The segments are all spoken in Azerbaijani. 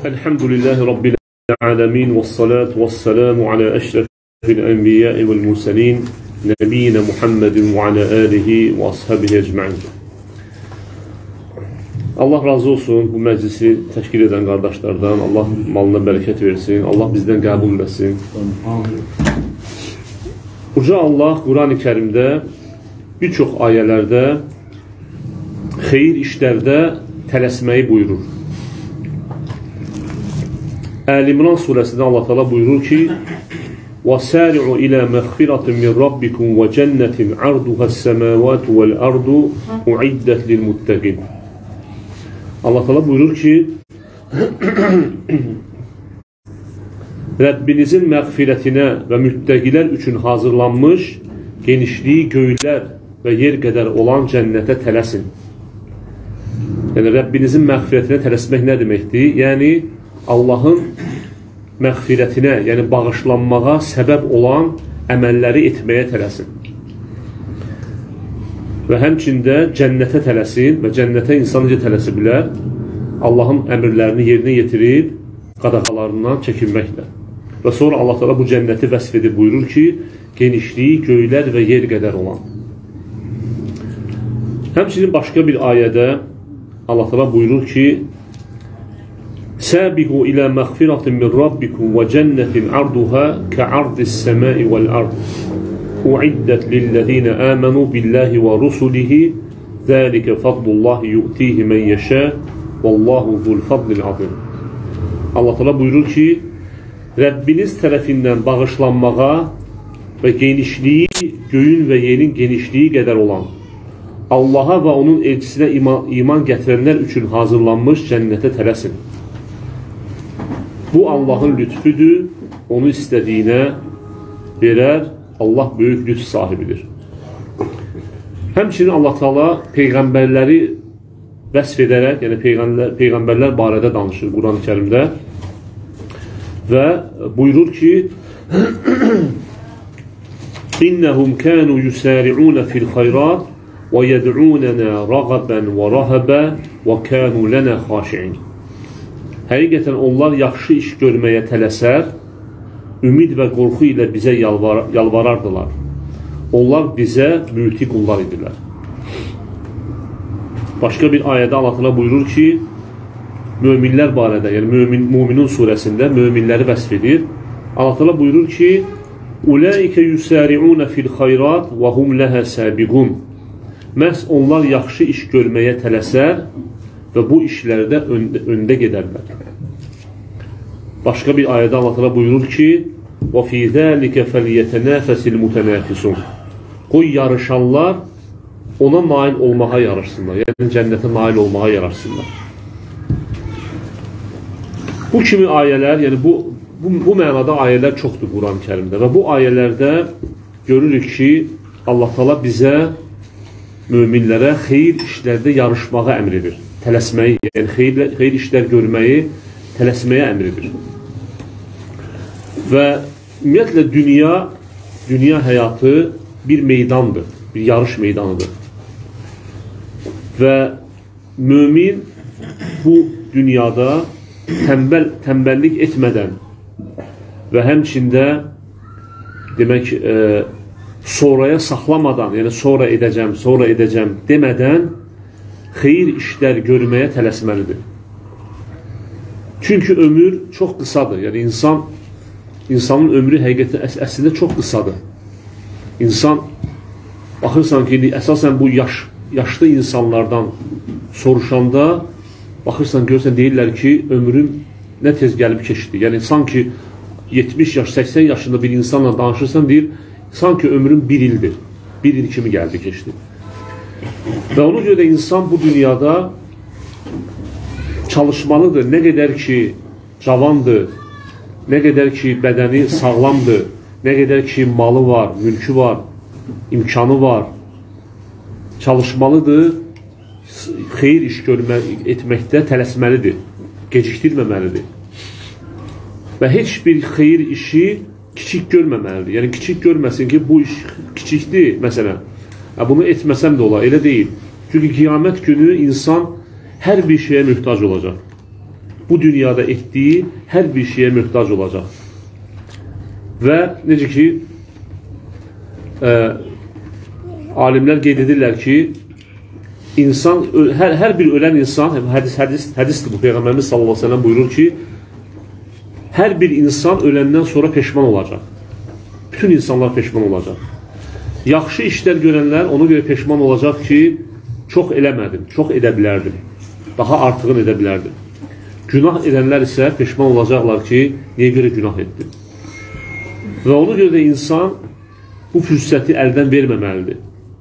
Elhamdülillahi Rabbil alemin ve salatu ve selamu ala eşrefil enbiyai vel murselin nebiyyina Muhammedin ve ala alihi ve ashabihi ecma'in. Allah razı olsun bu məclisi təşkil edən qardaşlardan. Allah malına bərəkət versin. Allah bizdən qəbul etsin. Uca Allah Quran-ı Kərimdə bir çox ayələrdə xeyir işlərdə tələsməyi buyurur. Əl-İmran surəsində Allah Teala buyurur ki: وَسَارِعُوا إِلَى مَغْفِرَةٍ مِنْ رَبِّكُمْ وَجَنَّةٍ عَرْضُهَا السَّمَاوَاتُ وَالْأَرْضُ أُعِدَّتْ لِلْمُتَّقِينَ. Allah Teala buyurur ki: Rəbbinizin məğfirətinə və müttəqilər üçün hazırlanmış genişliyi göylər və yer qədər olan cənnətə tələsin. Yəni Rəbbinizin məğfirətinə tələsmək nə deməkdir? Yəni Allahın məğfirətinə, yəni bağışlanmağa səbəb olan əməlləri etməyə tələsin. Və həmçində cənnətə tələsin və cənnətə insan necə tələsi bilər? Allahın əmrlərini yerinə yetirib, qadağalarından çəkinməklə. Və sonra Allah Teala bu cənnəti vəsf edib buyurur ki, genişliyi göylər və yer qədər olan. Həmçinin başqa bir ayədə Allah Teala buyurur ki, Səbiqu ilə məğfirətin min Rabbikum və cənnətin arduha kə'ardis səmai vəl-ard. U'iddət lilləzīnə əmənu billahi və rusulihi zəlikə fadlullahi yu'tihi mən yəşə vallahu zul fadlil azim. Allah Teala buyurur ki, Rəbbiniz tərəfindən bağışlanmağa və genişliyi göyün və yerin genişliyi qədər olan Allaha və onun elçisinə iman gətirənlər üçün hazırlanmış cənnətə tələsin. Bu Allahın lütfüdür, onu istədiyinə verər, Allah böyük lütf sahibidir. Həmçinin Allah Teala peyğəmbərləri vəsf edərək, yəni peyğəmbərlər barədə danışır Quran-ı Kərimdə və buyurur ki, İnnəhum kənu yusari'un fil xayrat və yəd'unənə rəğəbən və rəhəbə və kənu lənə xaşi'in. Həqiqətən onlar yaxşı iş görməyə tələsər, ümid və qorxu ilə bizə yalvarardılar. Onlar bizə müti qullar idilər. Başqa bir ayədə Allah Teala buyurur ki, möminlər barədə, yəni Müminun surəsində möminləri vəsf edir. Allah Teala buyurur ki, Ulaikə yusari'un fil xayrat və hum ləhə səbiqun. Məhz onlar yaxşı iş görməyə tələsər və bu işlərdə öndə gedərlər. Başqa bir ayədə Allah Teala buyurur ki, وَفِي ذَٰلِكَ فَلْيَتَنَافَسِ الْمُتَنَافِسُونَ. Qoy yarışanlar ona nail olmağa yarışsınlar, yəni cənnətə nail olmağa yarışsınlar. Bu kimi ayələr, yəni bu mənada ayələr çoxdur Quran-ı Kərimdə və bu ayələrdə görürük ki, Allah Teala bizə, möminlərə xeyir işlərdə yarışmağa əmr edir. Tələsməyi, yəni xeyir işlər görməyi tələsməyə əmr edir. Və ümumiyyətlə dünya həyatı bir meydandır, bir yarış meydanıdır. Və mömin bu dünyada tənbəllik etmədən və həmçində demək, sonraya saxlamadan, yəni sonra edəcəm demədən xeyir işlər görməyə tələsməlidir. Çünki ömür çox qısadır. Yəni insanın ömrü həqiqətən əslində çox qısadır. İnsan baxırsan ki, əsasən bu yaşlı insanlardan soruşanda baxırsan, görürsən, deyirlər ki, ömrüm nə tez gəlib keçdi. Yəni sanki 70 yaş, 80 yaşında bir insanla danışırsan, deyir, sanki ömrüm bir ildir. Bir il kimi gəldi, keçdi. Və ona görə də insan bu dünyada çalışmalıdır. Nə qədər ki cavandır, nə qədər ki bədəni sağlamdır, nə qədər ki malı var, mülkü var, imkanı var, çalışmalıdır, xeyir iş etməkdə tələsməlidir, gecikdirməməlidir. Və heç bir xeyir işi kiçik görməməlidir. Yəni kiçik görməsin ki, bu iş kiçikdir, məsələn. Bunu etməsəm də olar, elə deyil. Çünki qiyamət günü insan hər bir şeyə mühtac olacaq. bu dünyada etdiyi hər bir şeyə möhtac olacaq. Və necə ki, alimlər qeyd edirlər ki, insan, hər bir ölən insan, hədisdir bu, Peyğəmbərimiz sallallahu aleyhi ve sellem buyurur ki, hər bir insan öləndən sonra peşman olacaq. Bütün insanlar peşman olacaq. Yaxşı işlər görənlər ona görə peşman olacaq ki, çox eləmədim, çox edə bilərdim, daha artığını edə bilərdim. Günah edənlər isə peşman olacaqlar ki, niyə görə günah etdim? Və ona görə də insan bu fürsəti əldən verməməlidir.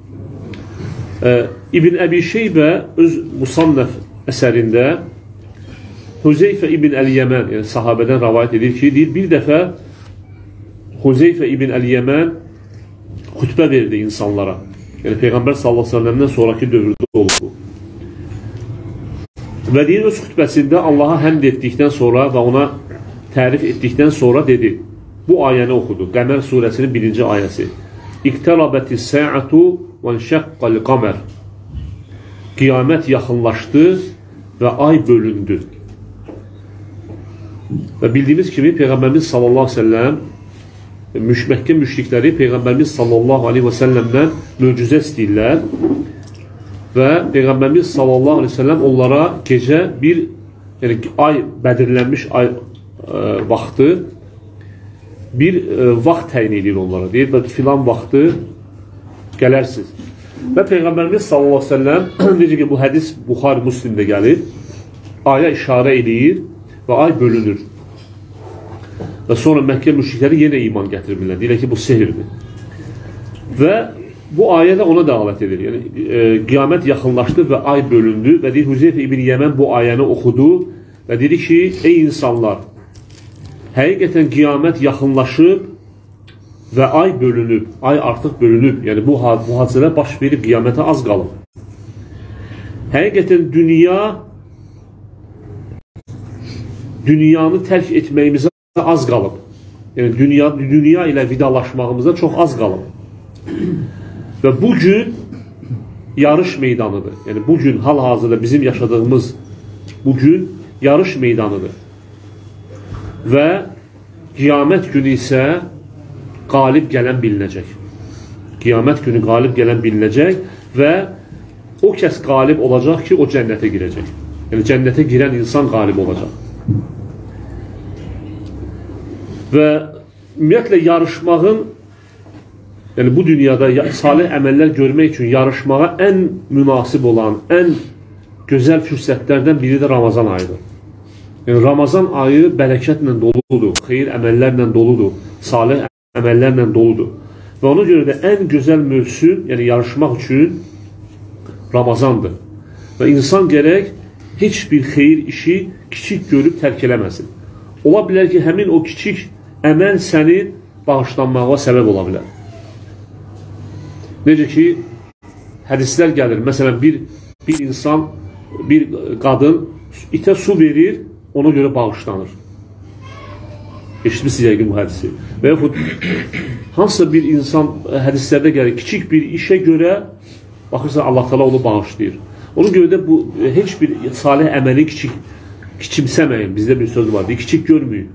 İbn Əbi Şeybə öz Musannəf əsərində Huzeyfə ibn Əl-Yəmən, yəni sahabədən rəvayət edir ki, deyir, bir dəfə Huzeyfə ibn Əl-Yəmən xütbə verdi insanlara. Yəni Peyğəmbər sallallahu aleyhi ve sellem'dən sonraki dövrdə olub bu. Və deyir, öz xütbəsində Allaha həmd etdikdən sonra və ona tərif etdikdən sonra dedi, bu ayəni oxudu. Qəmər surəsinin 1-ci ayəsi. İqtərabətis sə'atu və şəqqəl qəmər. Qiyamət yaxınlaşdı və ay bölündü. Və bildiyimiz kimi Peyğəmbərimiz sallallahu aleyhi ve sellem Məkkə müşrikləri Peyğəmbərimiz sallallahu aleyhi ve sellemdən möcüzə istəyirlər və Peyğəmbərimiz sallallahu aleyhi ve sellem onlara gecə bir, yəni ay, bədirlənmiş ay vaxtı bir vaxt təyin edir onlara. Deyir, filan vaxtı gələrsiniz. Və Peyğəmbərimiz sallallahu aleyhi ve sellem necə ki, bu hədis Buxari Müslimdə gəlir, aya işarə edir və ay bölünür. Və sonra Məkkə müşrikləri yenə iman gətirmirlər. Deyirlər ki, bu sehirdir. Və bu ayə də ona dəlalət edir. Yəni, qiyamət yaxınlaşdı və ay bölündü və deyir, Huzeyfə ibn Yəmən bu ayəni oxudu və dedi ki, ey insanlar, həqiqətən qiyamət yaxınlaşıb və ay bölünüb, ay artıq bölünüb. Yəni, bu hadisələr baş verib, qiyamətə az qalıb. Həqiqətən dünyanı tərk etməyimizə az qalıb. Yəni, dünya ilə vidalaşmağımıza çox az qalıb. Və bugün yarış meydanıdır. Yəni, bugün hal-hazırda bizim yaşadığımız bugün yarış meydanıdır. Və qiyamət günü isə qalib gələn bilinəcək. Qiyamət günü qalib gələn bilinəcək və o kəs qalib olacaq ki, o cənnətə girəcək. Yəni, cənnətə girən insan qalib olacaq. Və ümumiyyətlə yarışmağın, yəni bu dünyada salih əməllər görmək üçün yarışmağa ən münasib olan, ən gözəl fürsətlərdən biri də Ramazan ayıdır. Yəni Ramazan ayı bərəkətlə doludur, xeyir əməllərlə doludur, salih əməllərlə doludur. Və ona görə də ən gözəl mövsüm, yəni yarışmaq üçün Ramazandır. Və insan gərək heç bir xeyir işi kiçik görüb tərk eləməsin. Ola bilər ki, həmin o kiçik əməl sənin bağışlanmağa səbəb ola bilər. Necə ki, hədislər gəlir. Məsələn, bir insan, bir qadın itə su verir, ona görə bağışlanır. Eşitmişsiniz yəqin bu hədisi. Və yaxud hansısa bir insan hədislərdə gəlir, kiçik bir işə görə baxırsa Allah Teala onu bağışlayır. Ona görə də bu heç bir salih əməli kiçimsəməyin. Bizdə bir söz var, kiçik görməyin.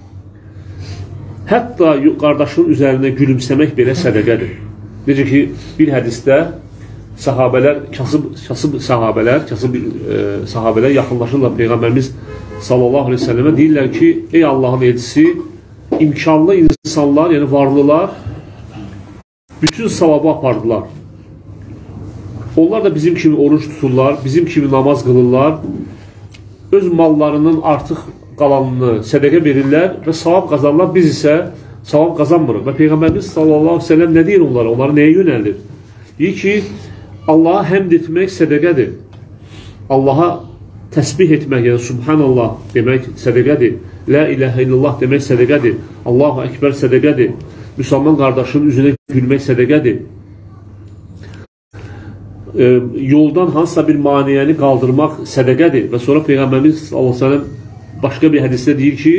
Hətta qardaşının üzərində gülümsəmək belə sədəqədir. Necə ki, bir hədisdə sahabələr, kasıb sahabələr yaxınlaşırlar Peyğəmbərimiz sallallahu aleyhi ve sellemə, deyirlər ki, ey Allahın elçisi, imkanlı insanlar, yəni varlılar bütün savabı apardılar. Onlar da bizim kimi oruç tuturlar, bizim kimi namaz qılırlar, öz mallarının artıq qalanını sədəqə verirlər və savab qazanırlar, biz isə savab qazanmırıq. Və Peyğəmbərimiz sallallahu aleyhi ve sellem nə deyir onlara? Onları nəyə yönəldir? Deyir ki, Allaha həmd etmək sədəqədir. Allaha təsbih etmək, yəni Subhanallah demək sədəqədir. La ilahə illallah demək sədəqədir. Allahu Ekber sədəqədir. Müsəlman qardaşının üzünə gülmək sədəqədir. Yoldan hansısa bir maniyəni qaldırmaq sədəqədir. Və sonra Peyğəmbərimiz sallallahu aleyhi ve sellem başqa bir hədisdə deyir ki,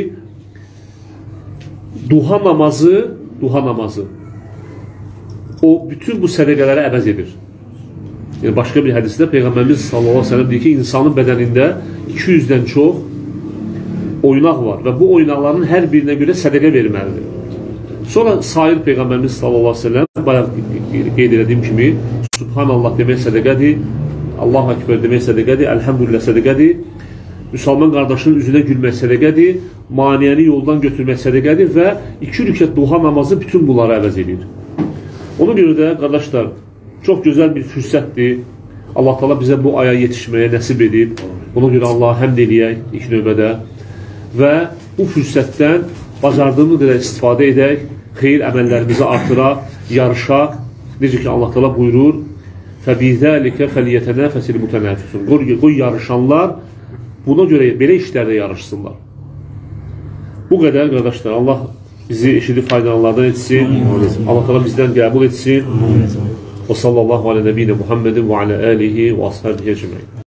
duha namazı o bütün bu sədəqələri əvəz edir. Yəni başqa bir hədisdə Peyğəmbərimiz sallallahu aleyhi ve sellem deyir ki, insanın bədənində 200-dən çox oynaq var və bu oynaqların hər birinə görə sədəqə verməlidir. Sonra sair Peyğəmbərimiz sallallahu aleyhi ve sellem bayaq qeyd edədiyim kimi Subhanallah demək sədəqədir, Allahu Ekber demək sədəqədir, Elhamdülillah sədəqədir, müsəlman qardaşının üzünə gülmək sədəqədir, maniyəni yoldan götürmək sədəqədir və 2 rükət duha namazı bütün bunları əvəz edir. Ona görə də qardaşlar, çox gözəl bir fürsətdir. Allah Teala bizə bu aya yetişməyə nəsib edib. Buna görə Allah'a həmd eləyək ilk növbədə və bu fürsətdən bacardığımız qədər istifadə edək, xeyir əməllərimizi artıraq, yarışaq. Necə ki Allah Teala buyurur: "Fəbizəlikə fəliyətənəfəsil mütənəfisun." Qoy yarışanlar buna görə belə işlərdə yarışsınlar. Bu qədər qardaşlar. Allah bizi eşidib faydalanlardan etsin. Allah Teala bizdən qəbul etsin. Və sallallahu ala nəbiyyina Muhammedin və ala alihi və ashabihi ecmaîn.